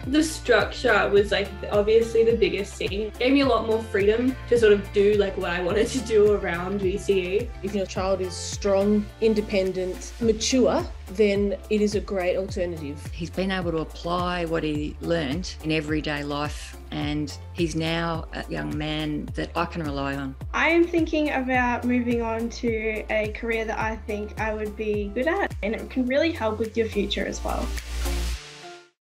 The structure was like obviously the biggest thing. It gave me a lot more freedom to sort of do like what I wanted to do around VCE. If your child is strong, independent, mature, then it is a great alternative. He's been able to apply what he learned in everyday life, and he's now a young man that I can rely on. I am thinking about moving on to a career that I think I would be good at, and it can really help with your future as well.